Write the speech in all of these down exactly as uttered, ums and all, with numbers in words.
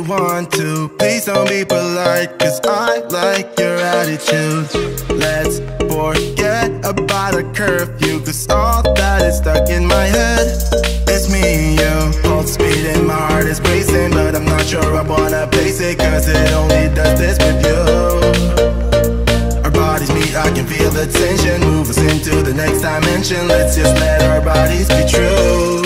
want to. Please don't be polite, cause I like your attitude. Let's forget about a curfew, cause all that is stuck in my head. It's me and you, pulse speed and my heart is racing, but I'm not sure I wanna face it, cause it only does this with you. Our bodies meet, I can feel the tension, move us into the next dimension. Let's just let our bodies be true.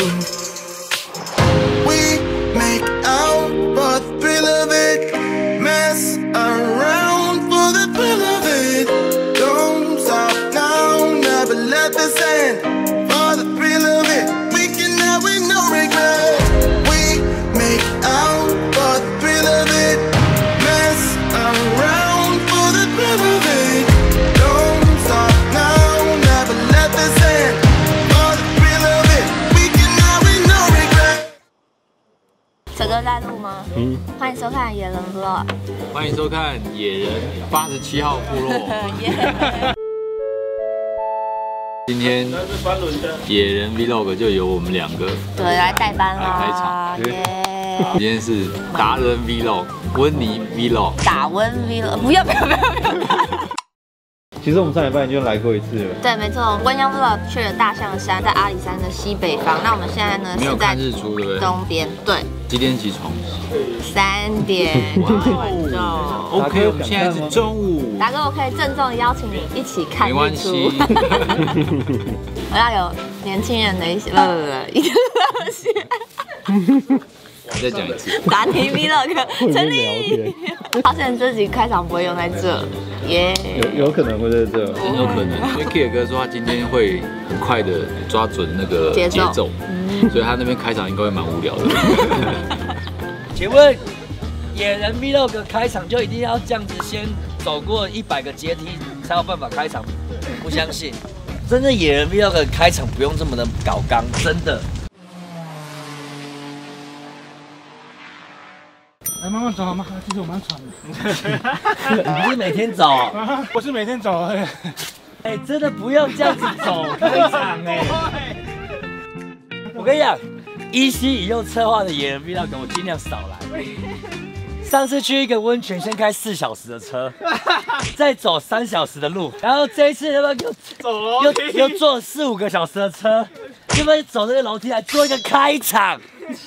We make out for the thrill of it, mess around for the thrill of it. Don't stop now, never let this end. For the thrill of it, we can have with no regret. We make out for the thrill of it, mess around for the thrill of it. Don't stop now, never let this end. For the thrill of it, we can have with no regret. 这个在录吗？嗯。欢迎收看《野人 Vlog》。 欢迎收看《野人八十七号部落》。今天野人 Vlog 就由我们两个对来代班啦， 来开场。耶！今天是达人 Vlog、温妮 Vlog、 打温 Vlog， 不要不要不要不要！ 其实我们上礼拜已经来过一次了。 对，没错，温阳 Vlog 去了大象山，在阿里山的西北方。那我们现在呢是在日出，对不对？ 东边，对。 几点起床？ 三点。晚上。 OK， 我们现在是中午。 达哥，我可以郑重邀请你一起看日出。 没关系。 我要有年轻人的一些，不不不，一个热血。 再讲一次。 达尼 Vlog 成立。发现这集开场不会用在这，耶。 有有可能会在这， 很有可能，因为 Kid 哥说他今天会很快的抓准那个节奏，所以他那边开场应该会蛮无聊的。 请问野人 Vlog 开场就一定要这样子，先走过一百个阶梯才有办法开场？不相信，真的野人 Vlog 开场不用这么的搞刚，真的。 来，慢慢走好吗？其实我蛮喘的。 你不是每天走？ 啊，我是每天走。哎、 欸，真的不要这样子走开场哎、欸！我跟你讲，依稀以后策划的野人 Vlog 我尽量少来。上次去一个温泉，先开四小时的车，再走三小时的路，然后这一次要不要又走楼梯？又又坐四五个小时的车，要不要走这个楼梯来做一个开场？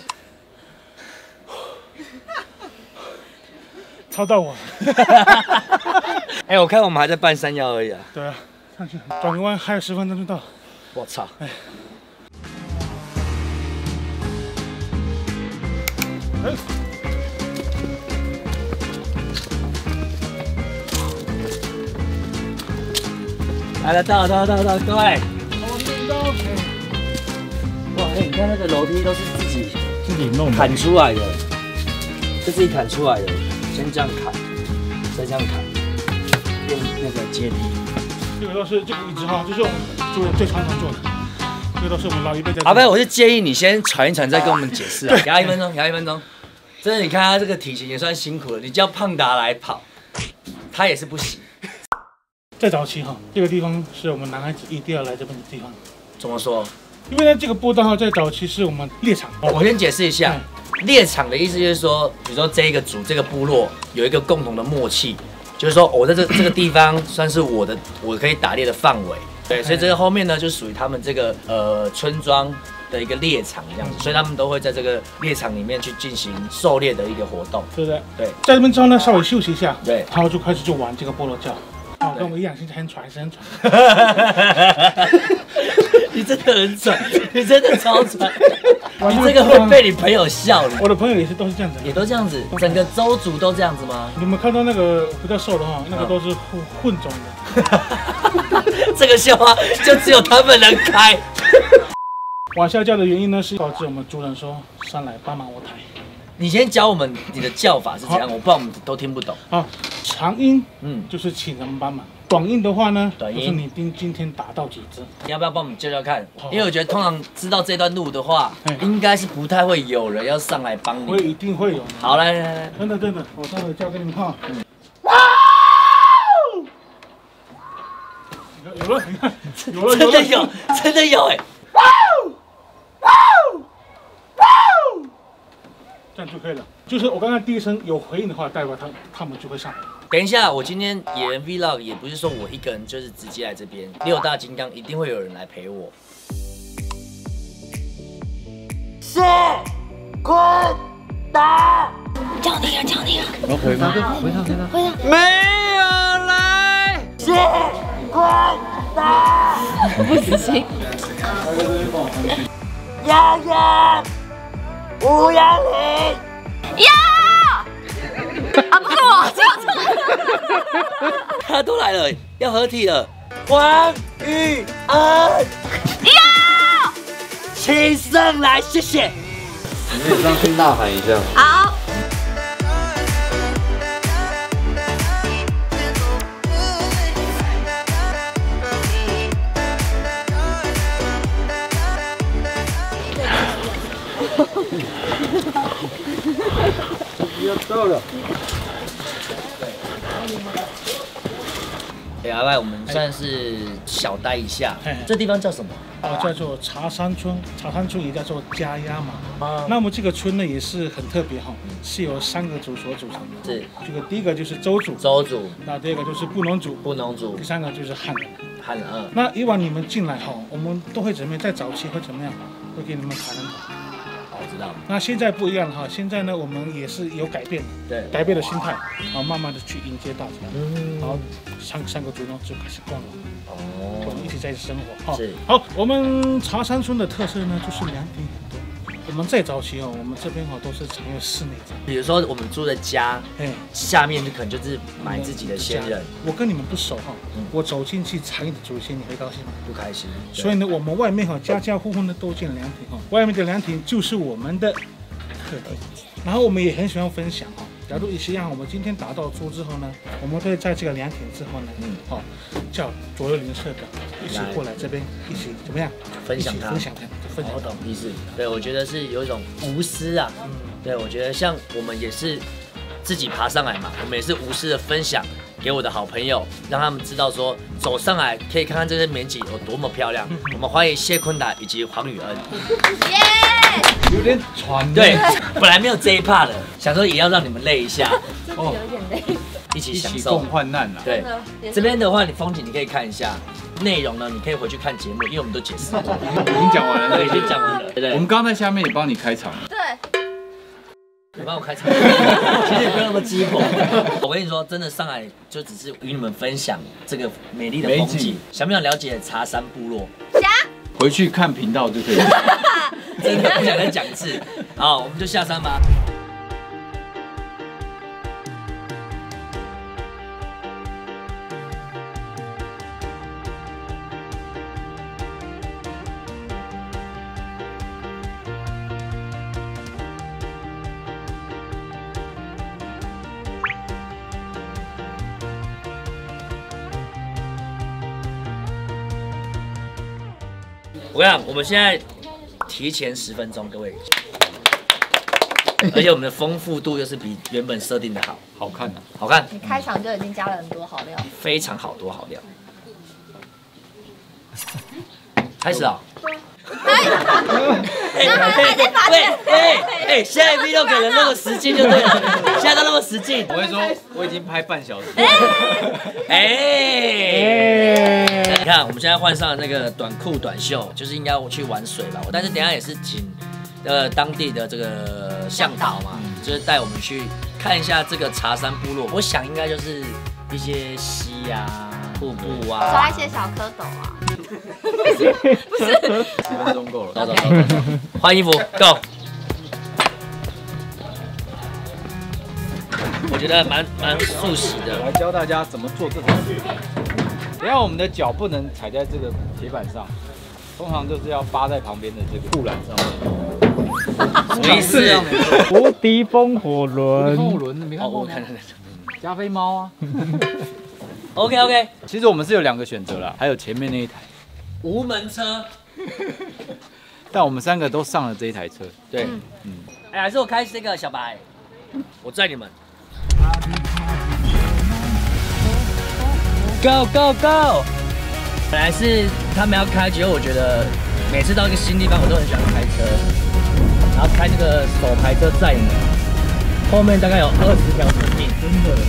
超到我！ 哎、欸，我看我们还在半山腰而已啊。 对啊，上去转个弯还有十分钟就到。 我操！哎。来了，到了，到了，到了，到了，各位。哇，哎、欸，你看那个楼梯都是自己自己弄砍出来的，是自己砍出来的。先这样砍，再这样砍，用那个阶梯。 这个都是这个椅子哈，就是我们做最传统做的，这个都是我们老一辈在。 好，不，我是建议你先传一传，再跟我们解释啊。给他一分钟，给他一分钟。真的，你看他这个体型也算辛苦了，你叫胖达来跑，他也是不行。 在早期哈，这个地方是我们男孩子一定要来这边的地方。 怎么说？ 因为呢，这个步道哈，在早期是我们猎场。 我先解释一下。猎场的意思就是说，比如说这一个族、这个部落有一个共同的默契，就是说我在这这个地方算是我的，我可以打猎的范围。对，所以这个后面呢，就属于他们这个呃村庄的一个猎场这样子，所以他们都会在这个猎场里面去进行狩猎的一个活动， 对不对？ 对， 在这边之后呢，稍微休息一下， 对， 然后就开始就玩这个部落教。哦，跟我一样，现在很喘，还是很喘。 你真的很喘，你真的超喘。你这个会被你朋友笑。 我的朋友也是都是这样子， 也都这样子，整个州族都这样子吗？ 你们看到那个比较瘦的哈，那个都是混混种的。 这个笑话就只有他们能开。 往下叫的原因呢，是告知我们主人说上来帮忙我抬。 你先教我们你的叫法是怎样，我不知道我们都听不懂。 好，长音嗯就是请人帮忙，短音的话呢，就是你今今天打到几只。 你要不要帮我们教教看？因为我觉得通常知道这段路的话，应该是不太会有人要上来帮你。 会一定会有。 好，来来来， 真的真的，我待会教给你们看。哇！有了，你看，有了， 真的有，真的有哎！哇！ 哇！这样子样就可以了。就是我刚刚第一声有回应的话，代表他他们就会上来。 等一下，我今天演 Vlog 也不是说我一个人就是直接来这边，六大金刚一定会有人来陪我。谢坤达， 叫你啊，叫你啊！ 然后回他，回他，回他， 回他， 没有来。谢坤达， 不行。 洋洋，吴阳林， 呀！啊，不是我，就是他都来了，要合体了。黄宇恩， 呀！ 请上来，谢谢。 你可以上去呐喊一下。 好。 要到了。 哎，阿赖，我们算是小待一下。这地方叫什么？ 啊，叫做茶山村，茶山村也叫做加压嘛。啊，那么这个村呢也是很特别哈，是由三个族所组成的。 是， 这个第一个就是周族， 周族。 那第二个就是布农族， 布农族。 第三个就是汉人。 汉人。嗯。 那以往你们进来哈，我们都会怎么样？在早期会怎么样？会给你们谈谈。 我知道。 那现在不一样了哈，现在呢我们也是有改变， 对， 改变的心态，啊，慢慢的去迎接大家。嗯。然后三三个族呢就开始共荣。哦，我们一起在一起生活哈。是。好，我们茶山村的特色呢就是凉亭很多。我们在早期哦，我们这边哈都是常用室内的。 比如说我们住的家，哎，下面就可能就是埋自己的先人。 我跟你们不熟哈，我走进去藏你的祖先，你会高兴吗？ 不开心。 所以呢，我们外面哈家家户户呢都建凉亭哈，外面的凉亭就是我们的客厅。然后我们也很喜欢分享哈。假如一样，我们今天打到猪之后呢，我们会在这个凉亭之后呢，嗯，好，叫左右邻舍的一起过来这边，一起怎么样？ 分享它， 分享它，分享。 我懂意思。对，我觉得是有一种无私啊。嗯，对，我觉得像我们也是自己爬上来嘛，我们也是无私的分享给我的好朋友，让他们知道说走上来可以看看这些美景有多么漂亮。我们欢迎谢坤达以及黄宇恩。 耶！ 有点喘。 对，本来没有这一 part 的，想说也要让你们累一下。 真的有一点累。 一起享受， 共患难啦。 对，这边的话，你风景你可以看一下，内容呢，你可以回去看节目，因为我们都解释过， 已经讲完了， 对，已经讲完了。对， 我们刚刚在下面也帮你开场。 对。 你帮我开场，其实也不用那么鸡婆。我跟你说，真的上来就只是与你们分享这个美丽的风景。想不想了解茶山部落？ 想。 回去看频道就可以了。 真的不想再讲一次。好，我们就下山吧。我跟你讲，我们现在提前十分钟，各位，而且我们的丰富度又是比原本设定的好， 好看啊， 好看。 你开场就已经加了很多好料， 非常好多好料。开始啊！哎，喂，哎哎，现在 V 六可能那么实劲就对了，现在都那么实劲。 我会说我已经拍半小时。 哎，你看我们现在换上了那个短裤短袖，就是应该我去玩水吧。但是等一下也是请呃当地的这个向导嘛，就是带我们去看一下这个茶山部落。我想应该就是一些溪啊、瀑布啊， 抓一些小蝌蚪啊。不是， 十分钟够了。 走走走走，换衣服 ，Go。我觉得蛮蛮速洗的。 来教大家怎么做这种事。等下我们的脚不能踩在这个铁板上，通常就是要扒在旁边的这个护栏上面。 什么意思？ 无敌风火轮。 风火轮没看过吗？ 我看看看。 加菲猫啊。 OK OK。 其实我们是有两个选择啦，还有前面那一台。 无门车， 但我们三个都上了这一台车。 对，嗯，哎，还是我开这个小白，我载你们。Go go go！ 本来是他们要开，结果我觉得每次到一个新地方，我都很喜欢开车，然后开这个手排车载你们。 后面大概有二十条生命，真的。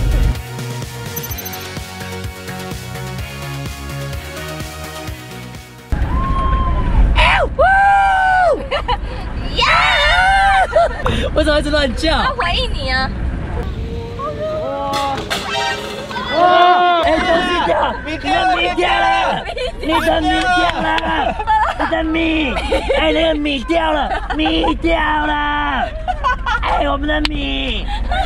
为什么一直乱叫？ 要回应你啊！ 哇！哎，东西掉，你的米掉了，你的米掉了，你的米，哎，那个米掉了，米掉了，哎，我们的米。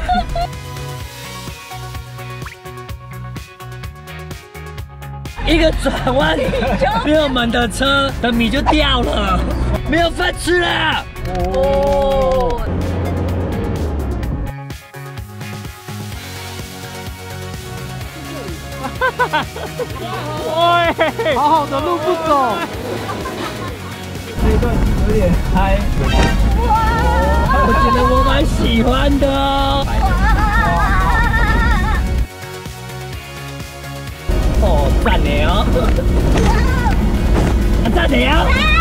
一个转弯，没有门的车的米就掉了，没有饭吃了。哦。 喂，好好的路不走，这一段有点嗨。 哇，我觉得我蛮喜欢的哦。哦，赞的哦！啊，赞的哦！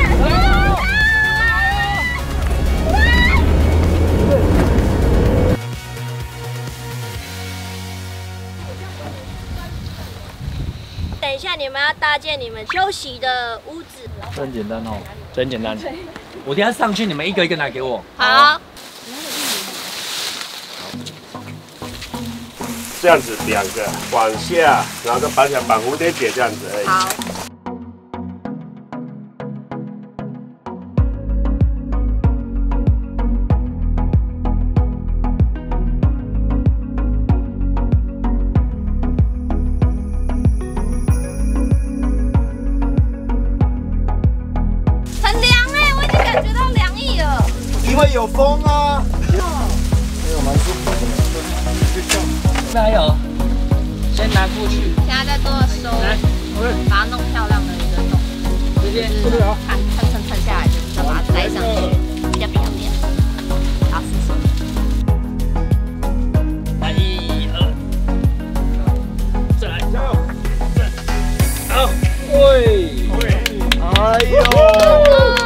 等一下，你们要搭建你们休息的屋子。 这很简单哦， 真简单。我等下上去，你们一个一个拿给我。 好。 这样子两个往下，然后再绑起来，绑蝴蝶结这样子而已。 好。很凉哎，我已经感觉到凉意了。 因为有风啊。 没有蛮舒服的。 加油！先拿过去。 现在在做收，把它弄漂亮的一个洞， 直接就是看蹭蹭蹭下来，就是再把它塞上去，比较漂亮。好，试试。 来，一二，再来，加油！好，喂， 哎呦！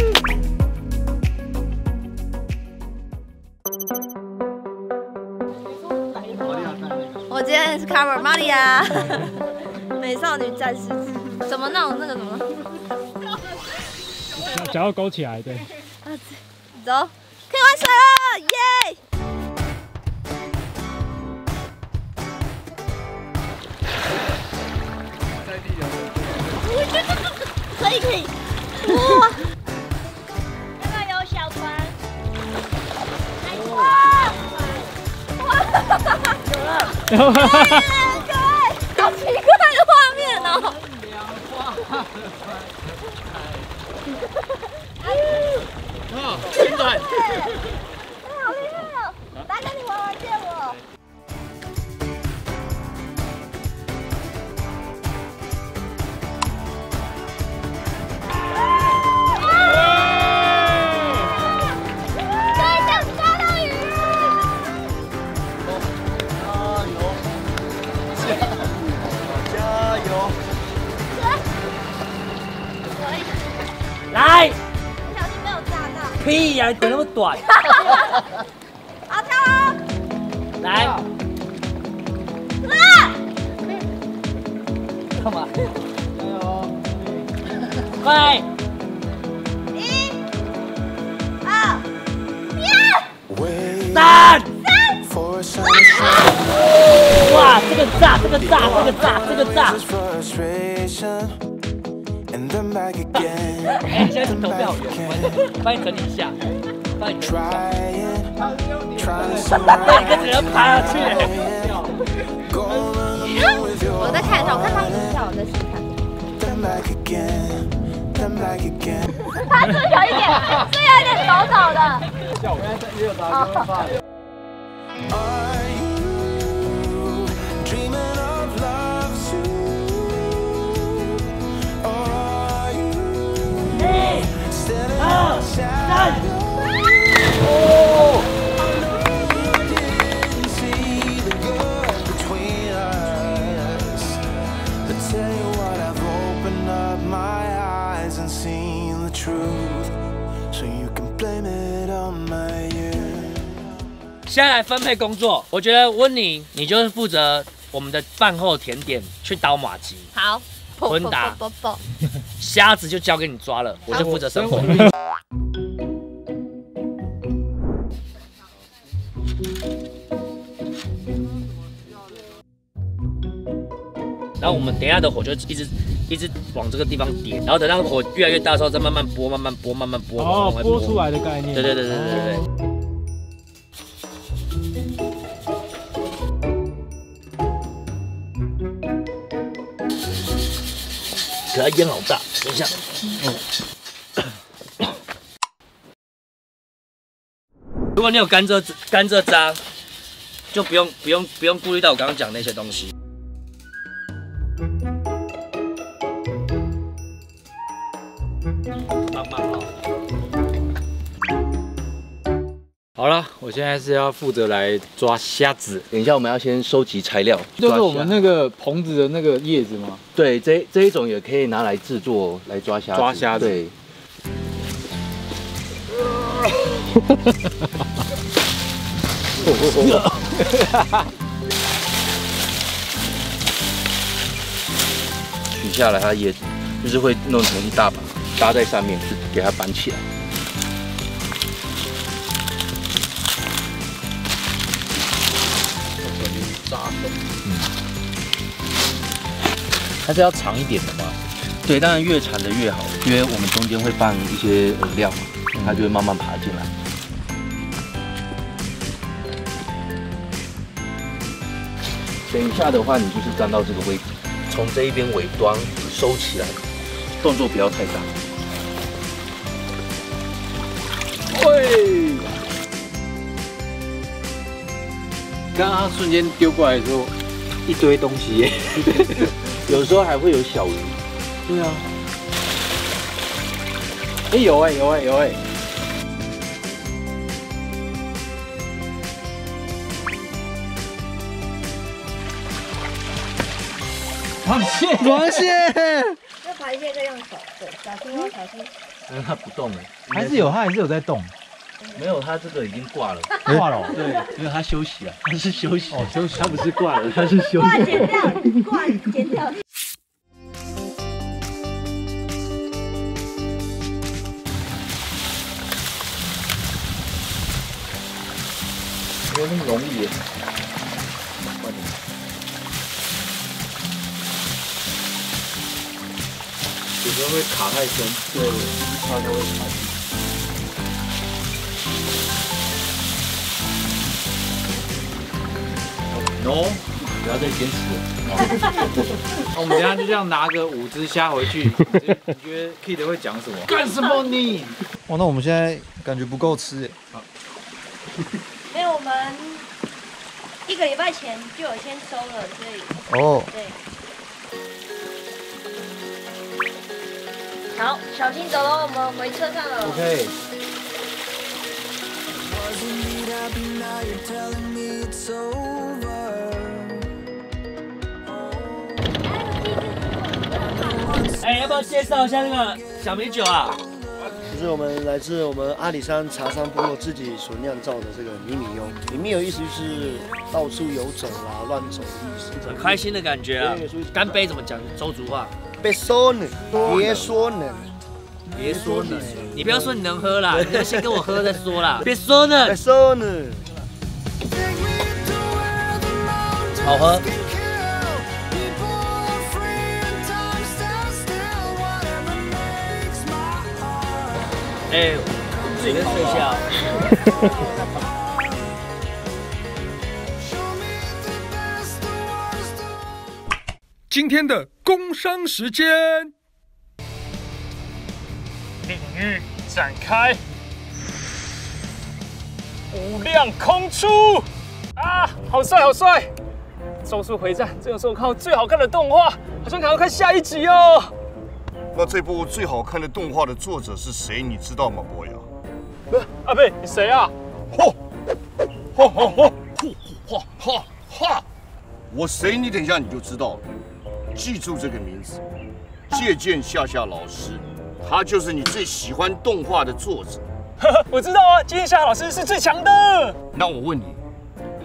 我今天是 cover 玛利亚，美少女战士，怎么弄那个什么？ 脚要勾起来，对。 走，可以玩水了，耶！可以可以，哇！要不要有小船？哇！哇！有了！可爱，好奇怪的画面哦！ 啊，真的。 好厉害哦！来跟你玩玩借我。 来， 不小心被我炸到。 屁呀，腿那么短。 好跳哦！ 来， 啊！ 干嘛？快！ 一、二、一、 三！ 三！ 哇，这个炸，这个炸，这个炸，这个炸！哎，现在是投票员，帮你整理一下，帮你整理一下。那你跟着人爬下去。 我在看一下，我看他们跳，我在试看。他是不是有一点，是有一点抖抖的。 叫我刚才也有打电话。 二三，哦！ 现在来分配工作，我觉得温妮你就是负责我们的饭后甜点，去倒马吉。 好， 昆达啵啵， 虾子就交给你抓了，我就负责生活。然后我们等一下的火就一直一直往这个地方点，然后等到火越来越大的时候，再慢慢拨，慢慢拨，慢慢拨。 哦，拨出来的概念。 对对对对对对。可它烟好大，等一下。嗯。如果你有甘蔗甘蔗渣，就不用不用不用顾虑到我刚刚讲那些东西。慢慢好。 好了，我现在是要负责来抓虾子。 等一下我们要先收集材料， 就是我们那个棚子的那个叶子吗？ 对，这这一种也可以拿来制作来抓虾子。 抓虾子。 对。取下来它的叶子，就是会弄成一大把，搭在上面，给它绑起来。 嗯，它是要长一点的吗？ 对，当然越长的越好，因为我们中间会放一些饵料嘛，它就会慢慢爬进来。等一下的话，你就是站到这个位置，从这一边尾端收起来，动作不要太大。 喂！刚刚瞬间丢过来的时候，一堆东西耶， 有时候还会有小鱼。 对啊。哎、欸、有哎、欸、有哎、欸、有哎、欸。螃蟹， 螃蟹。 这螃蟹可以用手，对，小心哦，小心。 嗯，它不动哎， 还是有，它还是有在动。 没有，它这个已经挂了。 挂了。 对，因为它休息了，它是休息。 哦，休息， 它不是挂了，它是休息。 挂剪掉，挂剪掉。 没有那么容易耶。 有时候会卡太深，对，它都会卡进去。No， 不要再坚持了。我们等一下就这样拿个五只虾回去，你觉得 Kid 会讲什么？干什么你？ 哦，那我们现在感觉不够吃耶。 没有，我们一个礼拜前就有先收了，所以哦， 对。好，小心走喽，我们回车上了。 OK。 哎，要不要介绍一下那个小米酒啊？ 这是我们来自我们阿里山茶山部落自己所酿造的这个米米优。米米优意思就是到处游走啦、乱走的意思。 很开心的感觉啊！干杯怎么讲？周族话。 别说呢，别说呢， 别说呢，你不要说你能喝啦，你要先跟我喝再说啦。别说呢， 别说呢， 好喝。哎，随便睡一下。 今天的工商时间，领域展开，无量空出啊，好帅好帅！咒术回战，这个是我看过最好看的动画，好像还要看下一集哦。 那这部最好看的动画的作者是谁？你知道吗，博雅？ 阿贝，你谁啊？ 嚯，嚯嚯嚯，嚯嚯嚯！我谁？你等一下你就知道了。记住这个名字，借鉴夏夏老师，他就是你最喜欢动画的作者。 我知道啊，借鉴夏夏老师是最强的。 那我问你，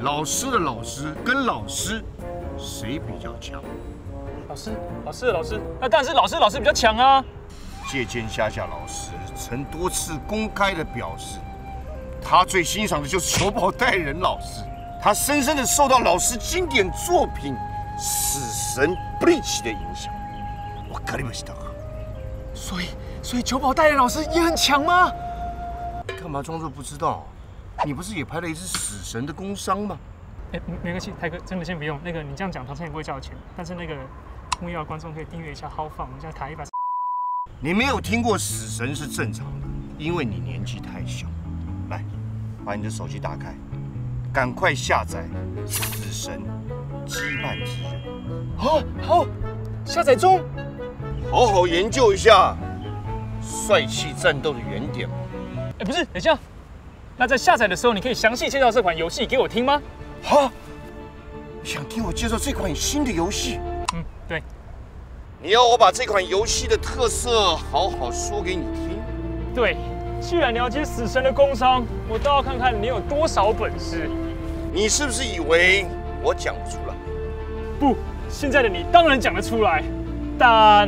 老师的老师跟老师谁比较强？ 老师，老师的老师，那当然是老师的老师比较强啊。 借鉴夏夏老师曾多次公开的表示，他最欣赏的就是久保带人老师，他深深的受到老师经典作品《死神 Bleach》的影响。我格里不知道。 所以，所以久保带人老师也很强吗？ 干嘛装作不知道？你不是也拍了一次《死神》的工伤吗？ 哎，没关系，泰哥，真的先不用。那个你这样讲，唐三也不会叫我钱，但是那个木曜观众可以订阅一下豪放，我们现在卡一百。 你没有听过《死神》是正常的，因为你年纪太小。来，把你的手机打开，赶快下载《死神羁绊之刃》。 好，好，下载中。 好好研究一下帅气战斗的原点。 哎，不是，等一下。那在下载的时候，你可以详细介绍这款游戏给我听吗？ 哈，想听我介绍这款新的游戏？ 嗯，对。 你要我把这款游戏的特色好好说给你听？ 对，既然了解死神的工伤，我倒要看看你有多少本事。 你是不是以为我讲不出来？ 不，现在的你当然讲得出来，但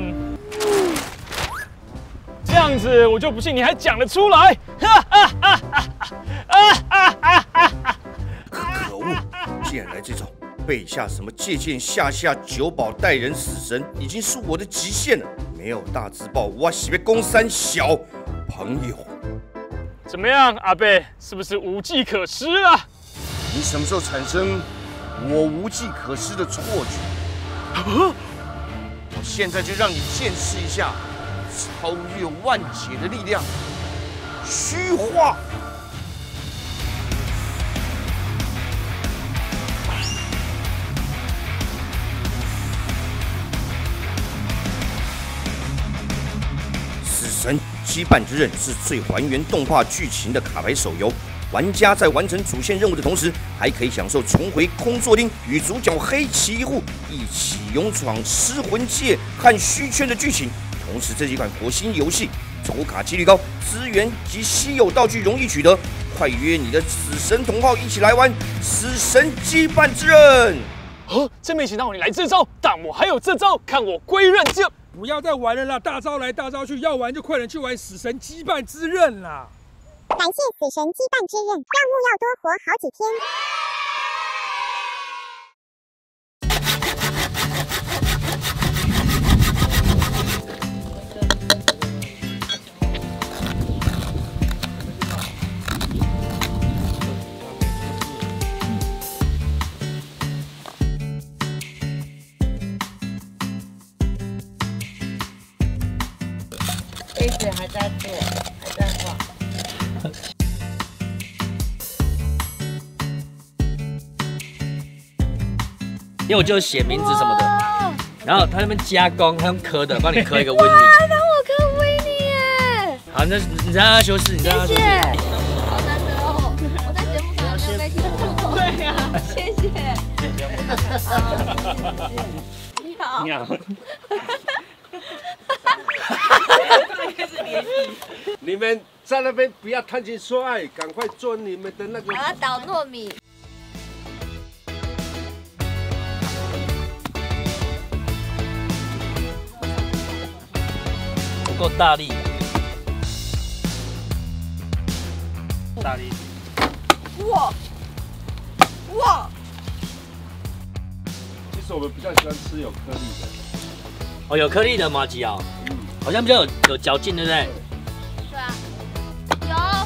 这样子我就不信你还讲得出来。哈哈哈哈哈哈！ 可恶，竟然来这招！背下什么借鉴夏夏久保带人死神，已经是我的极限了。没有大字报，我喜被攻三小朋友。 怎么样，阿贝，是不是无计可施啊？ 你什么时候产生我无计可施的错觉？我现在就让你见识一下超越万劫的力量——虚化。死神羁绊之刃是最还原动画剧情的卡牌手游。玩家在完成主线任务的同时，还可以享受重回空作町，与主角黑崎一护一起勇闯失魂界和虚圈的剧情。同时，这是一款国新游戏，抽卡几率高，资源及稀有道具容易取得。快约你的死神同好一起来玩《死神羁绊之刃》！ 哦，真没想到你来这招，但我还有这招，看我归刃就不要再玩了啦！大招来大招去，要玩就快点去玩《死神羁绊之刃》啦！ 感谢死神羁绊之刃，让木曜多活好几天。 杯子还在做，还在画。 因为我就写名字什么的，然后他那边加工，他用刻的，帮你刻一个温妮。 哇，帮我刻温妮耶！ 好，那你让他休息，你让他休息。 好难得哦，我在节目上都没听过。对呀，谢谢。你好。 你好。 你们在那边不要贪心说爱，赶快做你们的那个。 我要捣糯米。 不够大力。大力。 哇哇！ 其实我们比较喜欢吃有颗粒的。 哦，有颗粒的麻吉啊，嗯，好像比较有有嚼劲，对不对？ 对啊，有。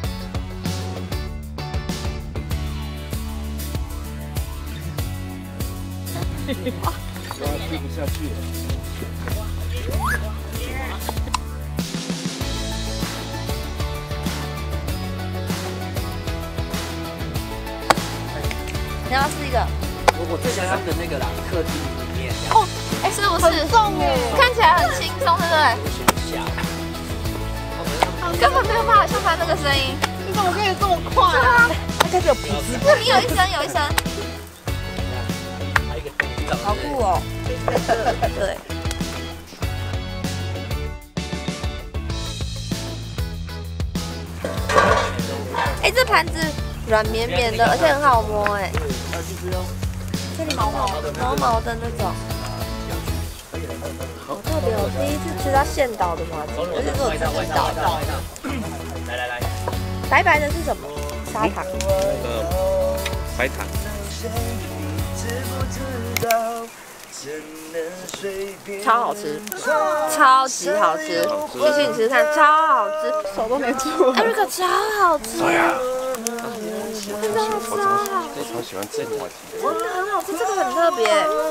我要吃不下去了。 你要吃一个？ 我我最喜欢他们的那个啦，客厅里面。 哦，哎，是不是？很重哎，看起来很轻松，对不对？根本没有办法像他那个声音。你怎么可以这么快啊？它开始有噗嗤。你有一声，有一声。好酷哦！对。哎，这盘子软绵绵的，而且很好摸哎。这里毛毛毛毛的那种，好特别哦！第一次吃到现捣的麻糬，而且是我自己捣的。 来来来， 白白的是什么？砂糖。 呃，白糖。 超好吃，超级好吃！继续你吃吃看，超好吃，手都没出。哎，这个超好吃，真的超好吃。 我超喜欢这个麻糬， 真的很好吃，这个很特别。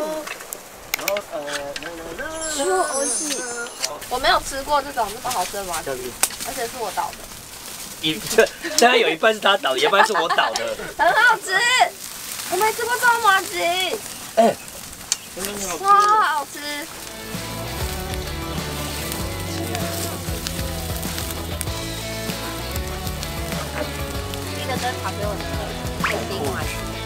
超好吃，我没有吃过这种这么好吃的麻糬，而且是我捣的。 一这大概有一半是他捣的，一半是我捣的。 很好吃，我没吃过这种麻糬。 哎。 超好吃！记得跟旁边我肯定买。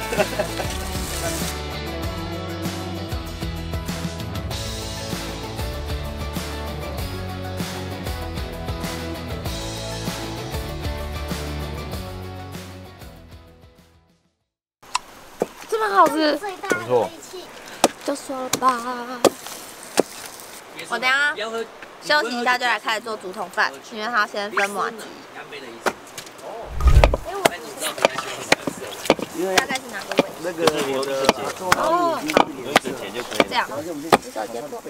这么好吃， 不错。 就说了吧，我等下休息一下就来开始做竹筒饭，因为它先分麻糬。大概是哪个位置？ 那个我的哦， 用纸钱就可以了。 这样，只手接过。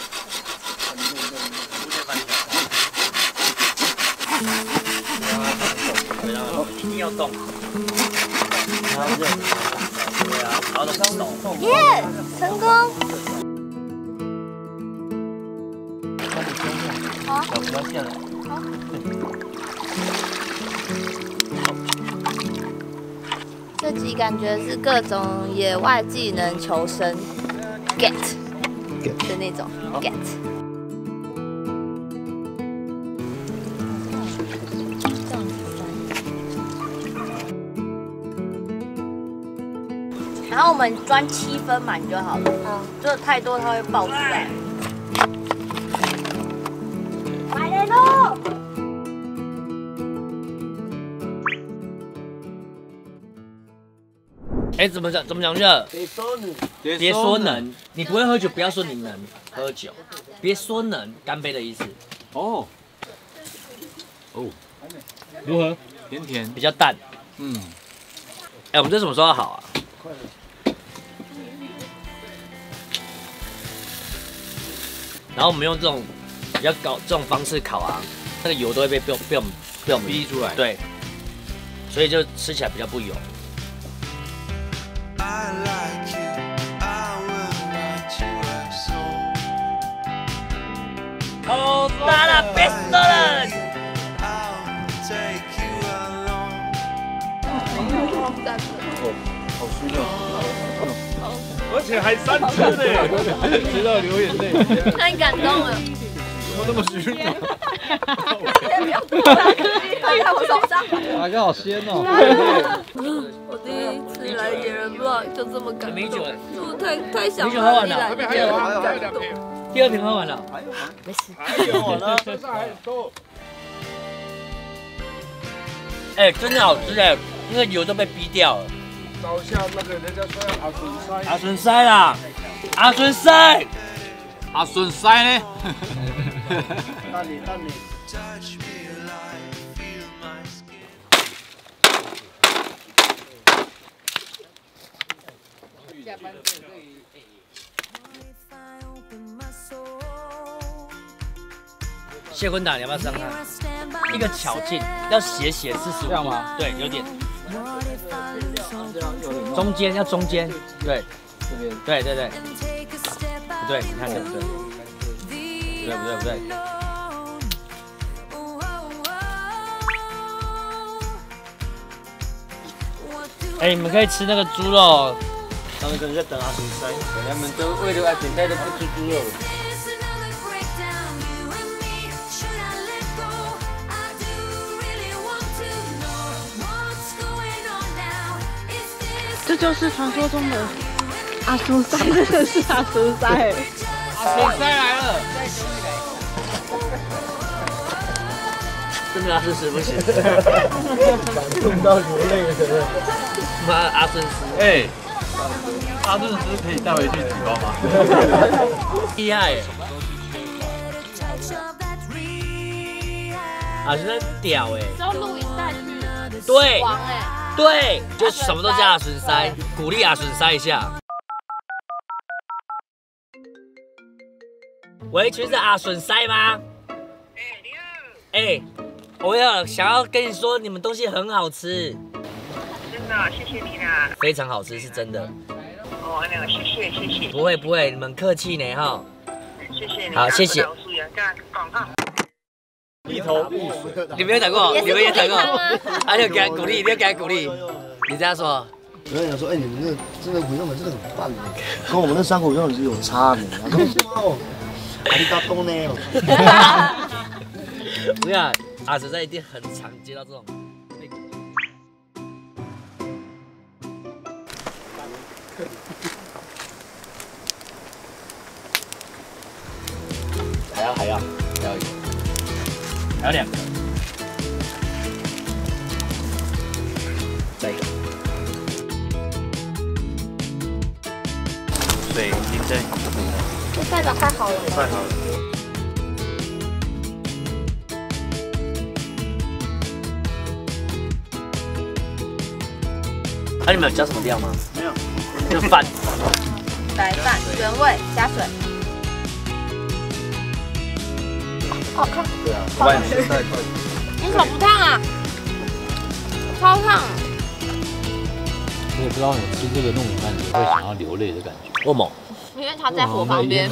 一定要动。然后这样，对啊，然后都不动。 耶，成功！好， 不要线了。 好。这集感觉是各种野外技能求生 ，get， 的那种 get。然后我们装七分满就好了，嗯，就太多它会爆出来。来人喽！ 哎，怎么讲？怎么讲的？ 别说能， 别说能，你不会喝酒，不要说你能喝酒，别说能，干杯的意思。 哦，哦，如何？甜甜， 比较淡。嗯。哎，我们这什么时候好啊？然后我们用这种比较高这种方式烤啊，那个油都会被被被我们被我们逼出来。 对，所以就吃起来比较不油。哦，达拉别说了。 哦，好舒服。 而且还三吃呢， 吃到流眼泪， 太感动了。 怎么那么虚弱？ 不要吐了，放在我手上。 哪个好鲜哦！ 我第一次来野人 vlog 就这么感动， 米酒， 我太太想米酒喝完了， 还有还有还有还有两瓶， 第二瓶喝完了， 还有吗？没事， 还有呢，身上还很多。 哎，真的好吃哎，那个油都被逼掉了。 找一下那个人家说要阿孙塞， 阿孙塞啦，阿孙塞， 阿孙塞呢？ 那你那你。 谢坤达，你要不要上看？一个巧劲，要斜斜四十五度吗？对，有点。中间要中间，对，这边，对对对，不对，你看对不对？对不对？不对。哎，你们可以吃那个猪肉。他们可能在等阿孙塞， 他们都为了爱点菜都不吃猪肉了。 这就是传说中的阿苏塞，真的是阿苏塞。 阿苏塞来了， 这真的阿顺师不行， 感动到流泪了。 妈阿顺师， 哎，阿顺师可以带回去提高吗？ 厉害耶！阿顺屌哎！ 只要录影带去， 对， 王哎， 对，就什么都叫阿顺塞，鼓励阿顺塞一下。喂，请问是阿顺塞吗？哎，我要想要跟你说，你们东西很好吃。 真的，谢谢你啦。 非常好吃，是真的。 哦，那个谢谢谢谢。 不会不会，你们客气呢哈。 谢谢你。 好，谢谢。 一头雾水。 你没有讲过，你们也讲过。还有给他鼓励，一定要给他鼓励。你这样说。 有人讲说，哎，你们那真的回用的真的很棒的，跟我们那山口用的是有差的。他说哦，阿里嘎多呢。 不要，阿实在一定很常接到这种。还要还要还要一个，还要两个，再一个。 水已经在， 这代表快好了。 快好了。 那、啊、你们有加什么料吗？ 没有， 就饭。 白饭原味加水。好看。 对啊，万现在快。 你手不烫啊？超烫。 我也不知道你吃这个糯米饭，你会想要流泪的感觉。 为什么？ 因为它在火旁边。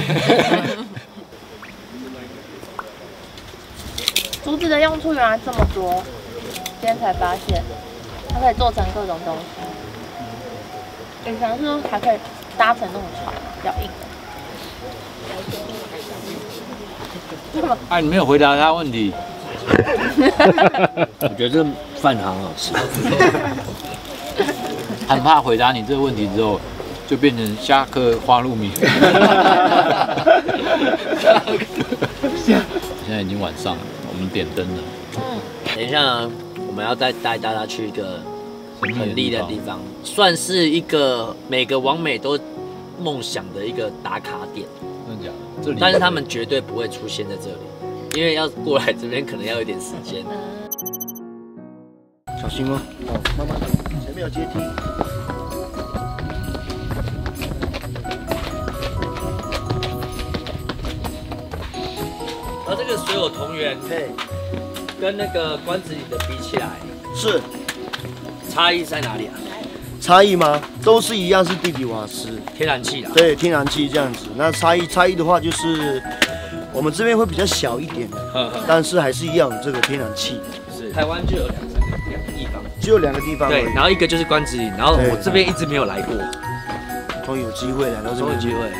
竹子的用处原来这么多，今天才发现，它可以做成各种东西。以前是还可以搭成那种船，比较硬的。 哎，你没有回答他问题。 我觉得这饭很好吃。 很怕回答你这个问题之后，就变成虾科花露米。现在已经晚上了，我们点灯了。 等一下呢，我们要带带大家去一个很厉的地方，算是一个每个网美都梦想的一个打卡点。 真的假的？这里， 但是他们绝对不会出现在这里，因为要过来这边可能要有点时间。 小心哦，哦，慢慢，前面有阶梯。 而这个水有同源，对，跟那个关子里的比起来， 是差异在哪里啊？ 差异吗？都是一样，是地底瓦斯， 天然气啦。 对，天然气这样子。那差异差异的话，就是我们这边会比较小一点，但是还是一样有这个天然气。 是，台湾就有两三个两个地方， 只有两个地方。 对，然后一个就是关子岭，然后我这边一直没有来过， 终于有机会来到这边。 终于有机会。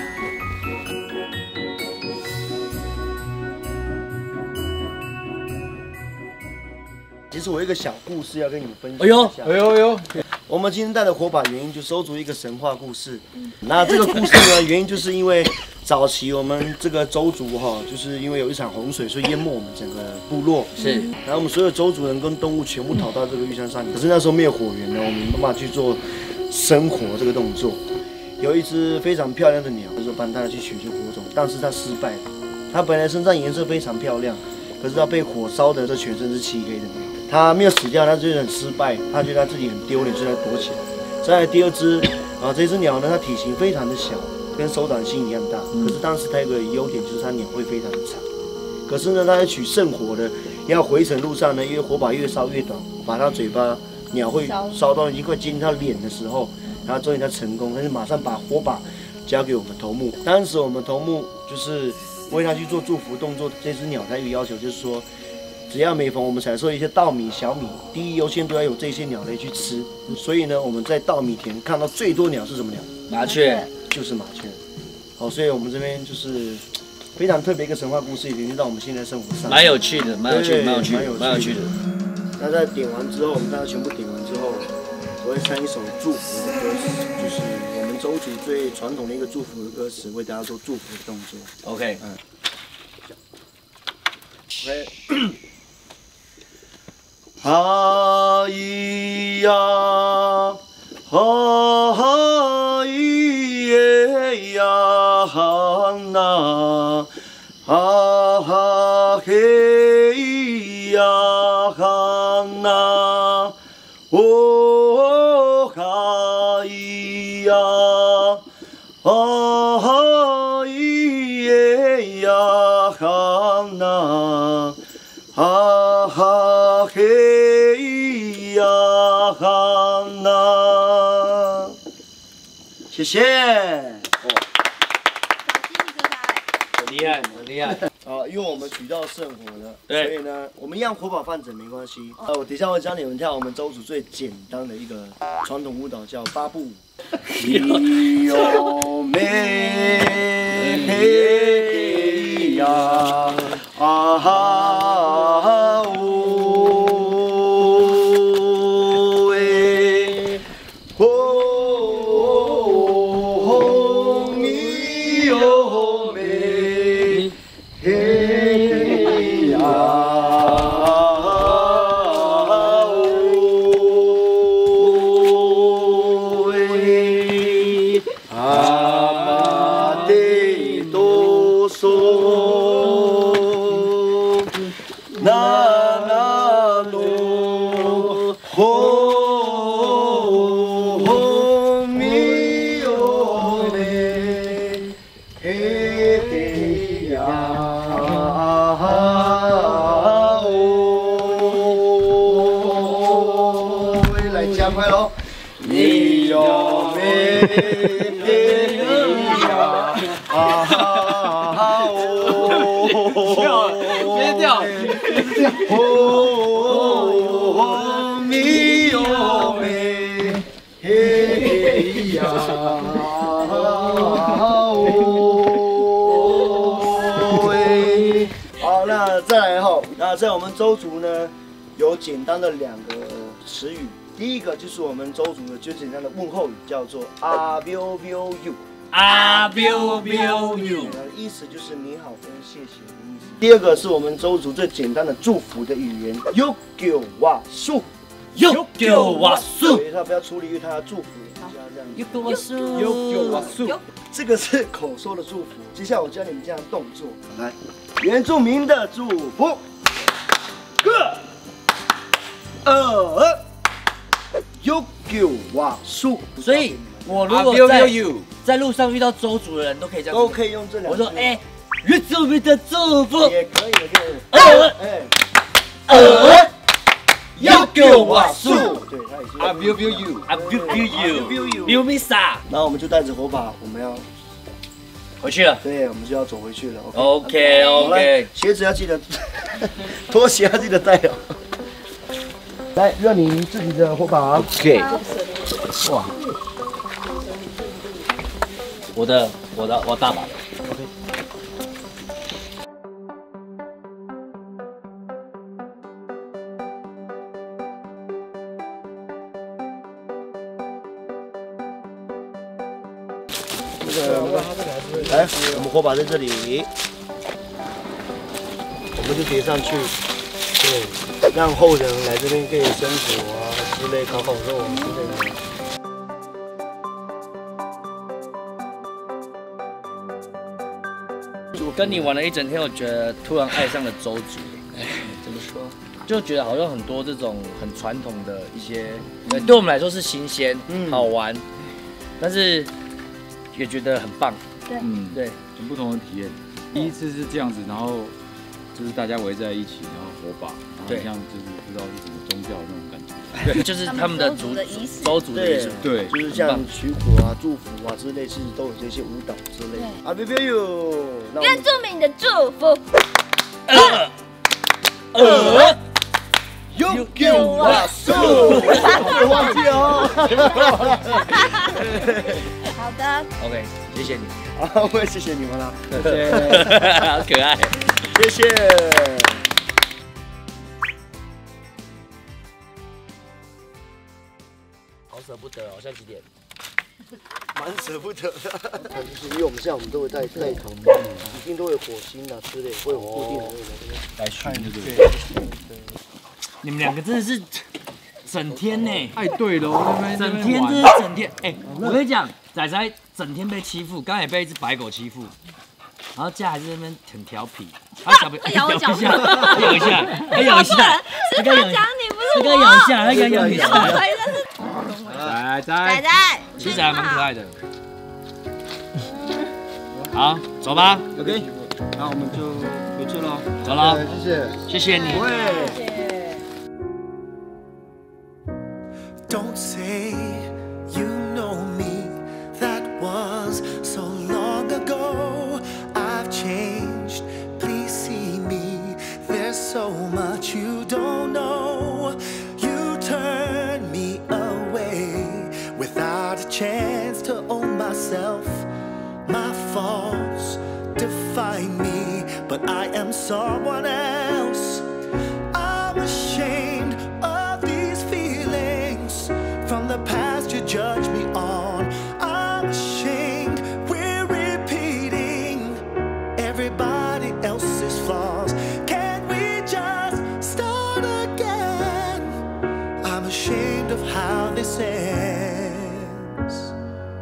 其实我有一个小故事要跟你们分享。 哎呦， 哎呦哎呦！ 我们今天带的火把原因就收足一个神话故事。那这个故事呢，原因就是因为早期我们这个周族哈，就是因为有一场洪水，所以淹没我们整个部落。 是。 然后我们所有周族人跟动物全部逃到这个玉山上面。可是那时候没有火源呢，我们没办法去做生火这个动作。有一只非常漂亮的鸟，就说帮它去取这火种，但是它失败了。它本来身上颜色非常漂亮，可是它被火烧的这全身是漆黑的。他没有死掉，他就很失败，他觉得他自己很丢脸，所以他躲起来。再来第二只，啊，这只鸟呢，它体型非常的小，跟手掌心一样大。可是当时它有个优点，就是它鸟会非常的长。可是呢，它在取圣火的要回程路上呢，因为火把越烧越短，把它嘴巴鸟会烧到已经快接近它脸的时候，然后终于它成功，但是马上把火把交给我们头目。当时我们头目就是为它去做祝福动作，这只鸟它有要求，就是说。只要每逢我们采收一些稻米、小米，第一优先都要有这些鸟类去吃。所以呢，我们在稻米田看到最多鸟是什么鸟？ 麻雀， 就是麻雀。好，所以我们这边就是非常特别一个神话故事，也连接到我们现在生活上。 蛮有趣的，蛮有趣的，蛮有趣的，蛮有趣的。 那在点完之后，我们大家全部点完之后，我会唱一首祝福的歌词，就是我们周族最传统的一个祝福的歌词，为大家做祝福的动作。 OK， 嗯。OK。 啊咿呀，啊咿耶呀呐，啊嘿呀呐，哦哈咿呀，啊咿耶呀呐。啊哈嘿呀哈呐，谢谢。 很厉害，很厉害。 啊，因为我们取到圣火了， 对所以呢，我们一样火把放着没关系。啊，我等一下会教你们跳我们周族最简单的一个传统舞蹈，叫八步舞。咿哟咩嘿呀啊哈呜喂，哦吼咪哟咩嘿呀呜喂，阿得多嗦。那那罗吼吼咪哟咩嘿嘿呀哦，来加快喽！咪哟咩嘿嘿呀啊哈哦， 别掉。 哦咪哟咩嘿呀哦喂，好，那再来哈，那在我们周族呢，有简单的两个词语，第一个就是我们周族的最简单的问候语，叫做阿彪彪 you。 啊 biu biu you， 意思就是你好跟谢谢的意思。第二个是我们周族最简单的祝福的语言 ，yo gyo wa su yo gyo wa su， 所以他不要出力，因为他要祝福，就要这样。 yo gyo wa su yo gyo wa su， 这个是口说的祝福。接下来我教你们这样动作，来，原住民的祝福，个二 yo gyo wa su， 所以我如果在在路上遇到周族的人都可以这样， 都可以用这两。 我说哎，原住民的祝福也可以，也可以。 二哎， 二 yo gyo wa su， 对，他也是。 啊 biu biu you， 啊 biu biu you，biu me sa， 然后我们就带着火把，我们要回去了。 对，我们就要走回去了。 OK OK， 鞋子要记得，拖鞋要记得带哦。来，让你自己的火把。 OK。哇，我的我的我大把。OK。 这个，来，我们火把在这里，我们就叠上去，对，让后人来这边可以生火啊之类，烤烤肉啊之类的。 我跟你玩了一整天，我觉得突然爱上了周族。哎，怎么说？就觉得好像很多这种很传统的一些，对，对我们来说是新鲜、嗯、好玩，但是也觉得很棒。 对， 嗯， 对， 很不同的体验。第一次是这样子，然后就是大家围在一起，然后火把，然后像就是不知道是什么宗教那种感觉。 对，就是他们的族周族的意思。 对，就是像取火啊、祝福啊之类，其实都有这些舞蹈之类的。啊，别别哟！ 原住民的祝福。 二二。有给我数，忘记哦。 好的 ，OK， 谢谢你。 好，我也谢谢你们了， 谢谢，好可爱， 谢谢。 好舍不得哦，现在几点？ 蛮舍不得的，就是因为我们现在我们都会带带头，一定都会有火星啊之类，会有固定的那个来训，对不对？ 你们两个真的是整天呢。 哎，对喽， 整天就是整天。哎，我跟你讲，仔仔整天被欺负，刚才也被一只白狗欺负，然后家还是那边很调皮，啊小朋友咬我脚， 咬一下，咬一下，他咬一下， 是他讲你不是我。 他刚咬一下，他刚咬一下。 仔仔， 仔仔， 其实还蛮可爱的。好，走吧。 OK， 那我们就回去了。 走了， 谢谢， 谢谢你。 Don't say you know me, that was so long ago. I've changed, please see me. There's so much you don't know. You turn me away without a chance to own myself. My faults define me, but I am someone else. I'm ashamed of these feelings from the past you judge me on. I'm ashamed we're repeating everybody else's flaws. Can't we just start again? I'm ashamed of how this ends.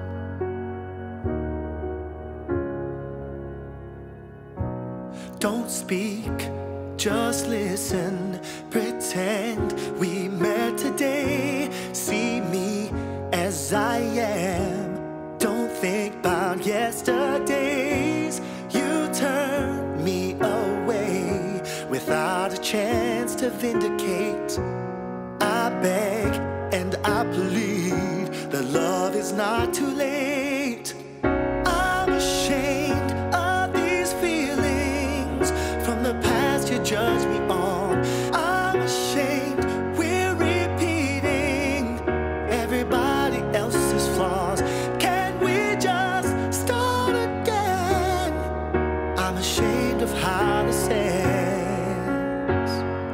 Don't speak, just listen, pretend we met today. See me as I am, don't think about yesterdays. You turn me away without a chance to vindicate. I beg and I plead that love is not too late. I'm ashamed of these feelings from the past you judge me on. I'm ashamed we're repeating everybody else's flaws. Can't we just start again? I'm ashamed of how this ends.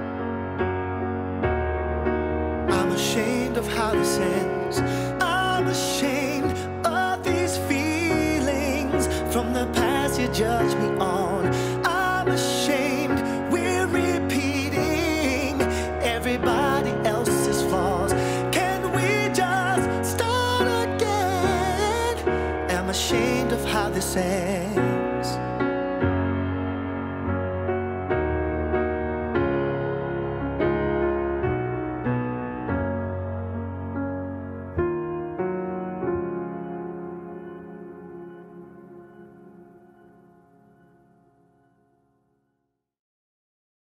I'm ashamed of how this ends. I'm ashamed of these feelings from the past you judge me on. I'm ashamed we're repeating everybody else's flaws. Can we just start again? I'm ashamed of how this ends.